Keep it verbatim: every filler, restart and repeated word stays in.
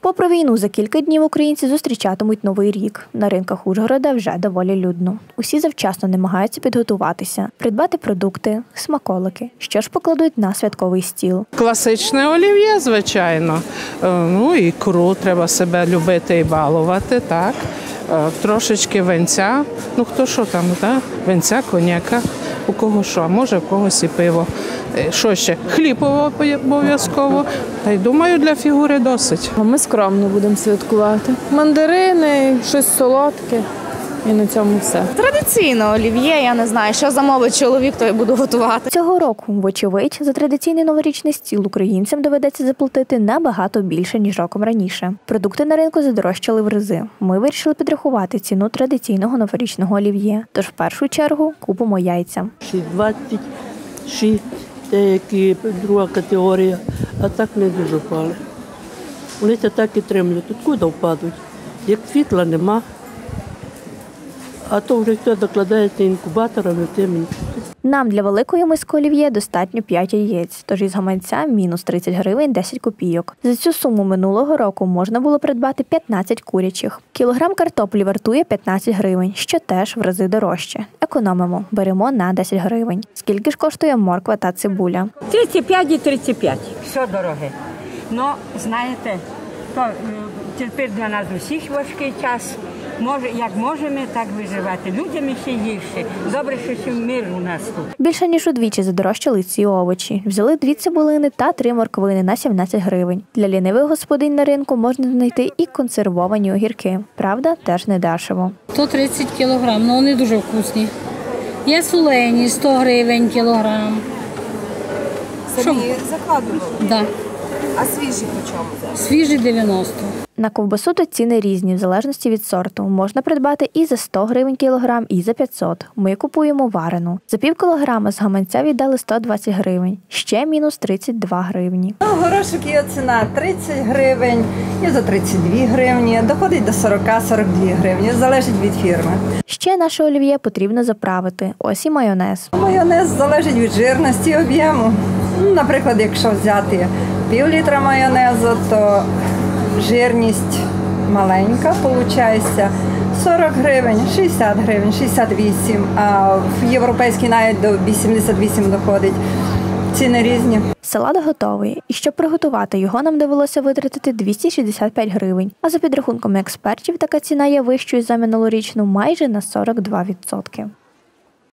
Попри війну, за кілька днів українці зустрічатимуть Новий рік. На ринках Ужгорода вже доволі людно. Усі завчасно намагаються підготуватися, придбати продукти, смаколики. Що ж покладуть на святковий стіл? Класичне олів'є, звичайно. Ну, ікру, треба себе любити і балувати, так. Трошечки винця, ну хто що там, так? Винця, коньяка, у кого що, а може в когось і пиво. Що ще? Хліб обов'язково. Та й думаю, для фігури досить. Ми скромно будемо святкувати. Мандарини, щось солодке. І на цьому все. Традиційно олів'є, я не знаю, що замовить чоловік, то я буду готувати. Цього року, вочевидь, за традиційний новорічний стіл українцям доведеться заплатити набагато більше, ніж роком раніше. Продукти на ринку задорожчали в рази. Ми вирішили підрахувати ціну традиційного новорічного олів'є. Тож в першу чергу купимо яйця. двадцять шість, деякі друга категорія, а так не дуже впали. Вони це так і тримають. Тут куди впадуть? Як світла нема. А то вже хто докладається інкубаторами, тим. Нам для великої миски олів'є достатньо п'ять яєць, тож із гаманця мінус тридцять гривень десять копійок. За цю суму минулого року можна було придбати п'ятнадцять курячих. Кілограм картоплі вартує п'ятнадцять гривень, що теж в рази дорожче. Економимо, беремо на десять гривень. Скільки ж коштує морква та цибуля? тридцять п'ять і тридцять п'ять. Все дороге. Ну, знаєте, то тепер для нас усіх важкий час. Може, як можемо, так виживати. Людям ще гірше. Добре, що ще мир у нас тут. Більше ніж удвічі задорожчали ці овочі. Взяли дві цибулини та три морквини на сімнадцять гривень. Для лінивих господинь на ринку можна знайти і консервовані огірки. Правда, теж не дешево. сто тридцять кілограм, але вони дуже вкусні. Є солені, сто гривень кілограм. Самі закладували? Так. Да. А свіжі по чому? Свіжі дев'яносто. На ковбасу тут ціни різні, в залежності від сорту. Можна придбати і за сто гривень кілограм, і за п'ятсот. Ми купуємо варену. За пів кілограма з гаманця віддали сто двадцять гривень. Ще мінус тридцять два гривні. Ну, горошок є ціна тридцять гривень, є за тридцять дві гривні, доходить до сорок - сорок дві гривні, залежить від фірми. Ще наше олів'є потрібно заправити. Ось і майонез. Майонез залежить від жирності, об'єму. Наприклад, якщо взяти пів літра майонезу, то жирність маленька, виходить сорок гривень, шістдесят гривень, шістдесят вісім, а в європейській навіть до вісімдесят вісім доходить. Ціни різні. Салат готовий, і щоб приготувати його, нам довелося витратити двісті шістдесят п'ять гривень. А за підрахунками експертів, така ціна є вищою за минулорічну майже на сорок два відсотки.